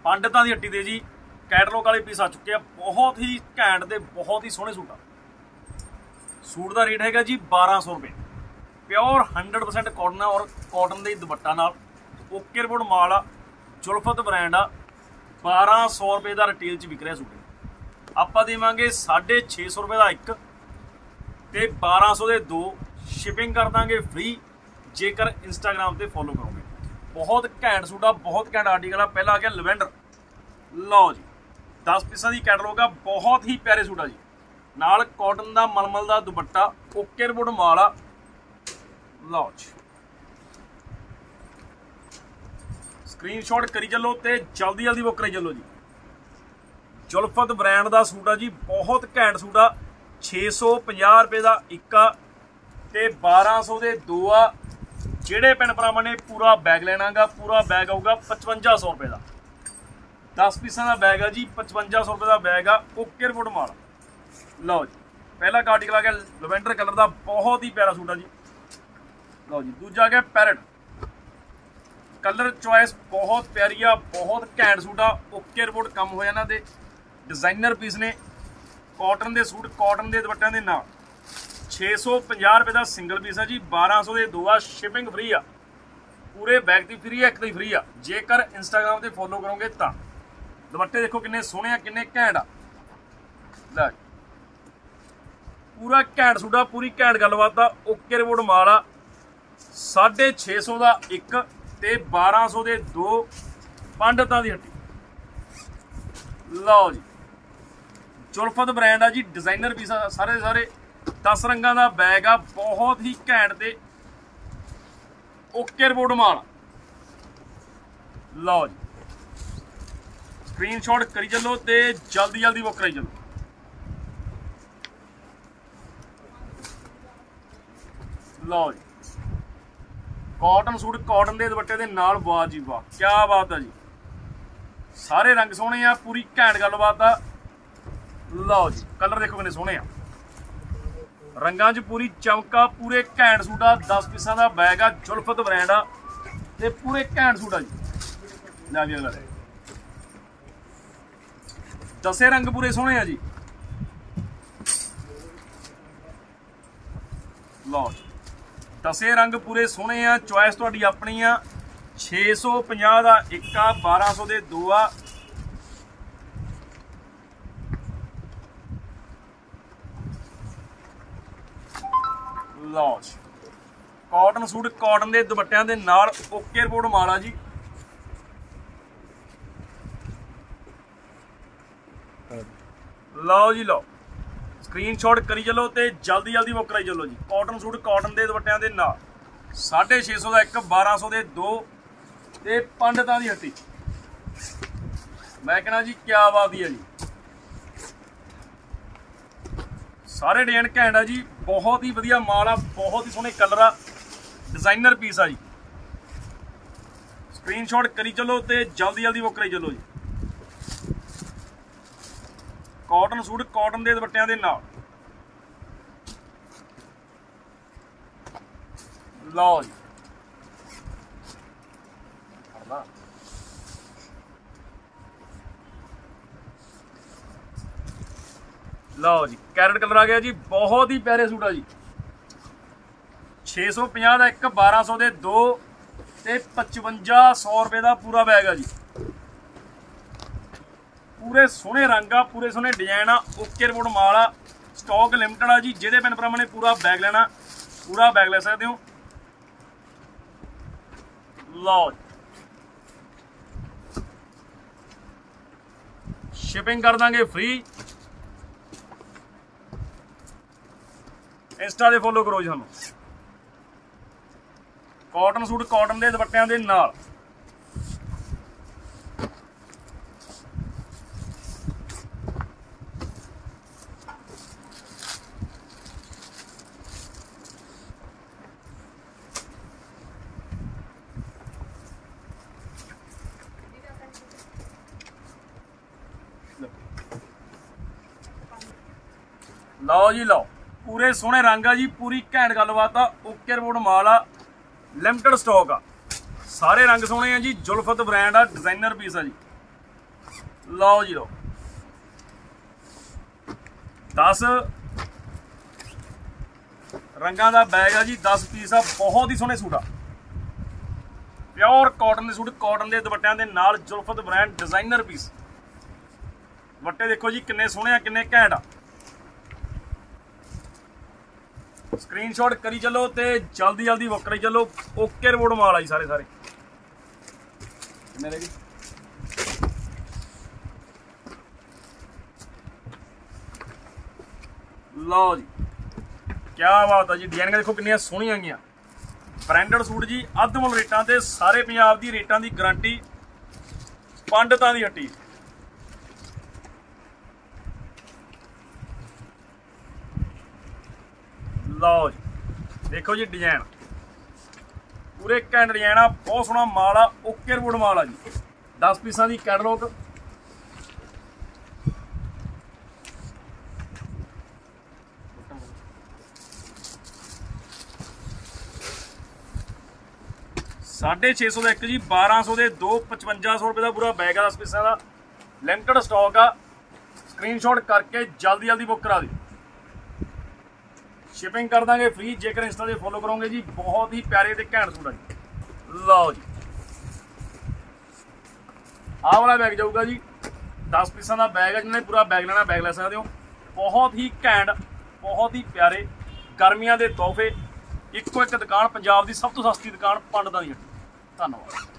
पंडितां दी हट्टी दे जी कैटलॉग वाले पीस आ चुके हैं। बहुत ही घैंट ते बहुत ही सोहने सूट आ। सूट का रेट हैगा जी 1200 रुपये। प्योर 100% कॉटन है और कॉटन के दुपट्टा नाल ओके रिपोर्ट माल आ। जुल्फत ब्रांड आ। 1200 रुपये का रिटेल च विक रहा सूट। आप देवांगे 650 रुपये का एक ते 1200 के दो। शिपिंग कर देंगे फ्री जेकर इंस्टाग्राम से फॉलो करोगे। बहुत घैंट सूट आ, बहुत घैंट आर्टिकल आ। पहला आ गया लवेंडर, लो जी 10 पीसा की कैटलॉग आ। बहुत ही प्यारे सूट आ जी, नाल कॉटन का मलमल का दुपट्टा ओके रिपोर्ट माल आ। लो जी स्क्रीनशॉट करी चलो तो जल्दी जल्दी बुक करी चलो जी। जुल्फत ब्रांड का सूट आ जी, बहुत घैंट सूट आ। 650 रुपये का एक आ ते 1200 के दो आ। ਜਿਹੜੇ ਭੈਣ ਭਰਾਵਾਂ ਨੇ पूरा बैग लेना गा, पूरा बैग आऊगा 5500 रुपये का। 10 पीसा का बैग है जी, 5500 रुपये का बैग आ। ओके रिपोर्ट माल। लो जी पहला आर्टिकल आ गया लवेंडर कलर का, बहुत ही प्यारा सूट है जी। लो जी दूजा आ गया पैरट कलर, चॉइस बहुत प्यारी आ, बहुत घैंट सूट आ। ओके रिपोर्ट कम होया इन्हां दे, डिजाइनर पीस ने। कॉटन के सूट कॉटन के दुपट्टियां दे नाल 650 रुपये का सिंगल पीस है जी। 1200 के दो आ। शिपिंग फ्री आ, पूरे बैग की फ्री है, एक दी फ्री आ जेकर इंस्टाग्राम से फॉलो करोगे तो। दुपट्टे देखो किन्ने सोहने आ, किन्ने घैंट आ। लै पूरा घैंट सूट आ, पूरी घैंट गलबात आ। ओके रिपोर्ट माल आ। 650 का एक ते 1200 के दो। पंडितां दी हट्टी। लो जी जुल्फत ब्रांड आ जी, डिजाइनर पीस आ सारे सारे। 10 रंगां का बैग आ, बहुत ही घैंट ते ओके रिपोर्ट माल। लो जी स्क्रीनशॉट करी चलो तो जल्दी जल्दी बुक कराई चलो। लो जी कॉटन सूट कॉटन के दुपट्टे के नाल, वाह जी वाह क्या बात है जी। सारे रंग सोहने आ, पूरी घैंट गलबात आ। लो जी कलर देखो कितने सोहने आ, रंगां च पूरी चमका, पूरे घैंट सूट आ। 10 पीसा का बैग आ, जुल्फत ब्रांड आ ते पूरे घैंट सूट आ जी। लै जी अगला 10 रंग पूरे सोहने आ जी। लो जी 10 रंग पूरे सोहने आ, चॉइस तुहाडी अपनी आ। 650 का एक आ, 1200 के दो आ। लो जी कॉटन सूट कॉटन के दुपट्टियां दे नाल ओके रिपोर्ट माल आ जी। लो जी लो स्क्रीनशॉट करी चलो तो जल्दी जल्दी बुक कराई चलो जी। कॉटन सूट कॉटन के दुपट्टियां दे नाल 650 का एक, 1200 के दो ते पंडितां दी हट्टी। मैं कहना जी क्या बात ही है जी। सारे डिजाइन घैंट आ जी, बहुत ही वधिया माल आ, बहुत ही सोहने कलर आ, डिजाइनर पीस आ जी। स्क्रीनशॉट करी चलो तो जल्दी जल्दी बुक कराई चलो जी। कॉटन सूट कॉटन के दुपट्टियां दे नाल। लो जी लो जी कैरेट कलर आ गया जी, बहुत ही प्यारे सूट आ जी। 650 का एक, 1200 के दो ते 5500 रुपये का पूरा बैग आ जी। पूरे सोहने रंग आ, पूरे सोहने डिजाइन आ। ओके रिपोर्ट माल आ। स्टॉक लिमिटेड आ जी, जिहदे भैन भरावां ने पूरा बैग लेना पूरा बैग ले सकते हो। लो शिपिंग कर देंगे फ्री। इंस्टा से फॉलो करो जी सानू। कॉटन सूट कॉटन के दुपट्टियां दे नाल। लो जी लो पूरे सोहने रंग आ जी, पूरी घैंट गलबात आ। ओके रिपोर्ट माल आ, लिमिटेड स्टॉक आ। सारे रंग सोहने आ जी। जुल्फत ब्रांड आ, डिजाइनर पीस आ जी। लो जी लो 10 रंगां दा बैग है जी, 10 पीस आ। बहुत ही सोहने सूट आ, प्योर कॉटन के सूट, कॉटन के दुपट्टियां दे नाल जुल्फत ब्रांड डिजाइनर पीस। दुपट्टे देखो जी किन्ने सोहने आ, किन्ने घैंट आ। स्क्रीनशॉट करी चलो ते जल्दी जल्दी बुक करी चलो। ओके रिपोर्ट माल आई सारे सारे मेरे जी। लो जी क्या बात है जी, डिजाइन देखो कितनी सोहनियां गईयां। ब्रांडेड सूट जी, अद्धमुल रेटां ते सारे पंजाब दी रेटां दी गारंटी, पंडितां दी हट्टी। लो जी देखो जी डिजाइन पूरे घैंट डिजाइन आ, बहुत सोहना माल आ। ओके रिपोर्ट माल आ जी, 10 पीसां दी कैटलॉग। साढ़े 600 का एक जी, 1200 के 2, 5500 रुपये का पूरा बैग है 10 पीसा का। लिमिटेड स्टॉक आ, स्क्रीनशॉट करके जल्दी जल्दी बुक करा दी। शिपिंग कर देंगे फ्री जेकर इंस्टा से फॉलो करोगे जी। बहुत ही प्यारे ते घैंट सूट है जी। लो जी आह वाला बैग जाऊगा जी, 10 पीसा का बैग है। जिन्हें पूरा बैग लेना बैग ले सकते हो। बहुत ही घैंट, बहुत ही प्यारे गर्मियां के तोहफे। इको एक दुकान, पंजाब की सब तो सस्ती दुकान पंडितां दी हट्टी। धन्यवाद।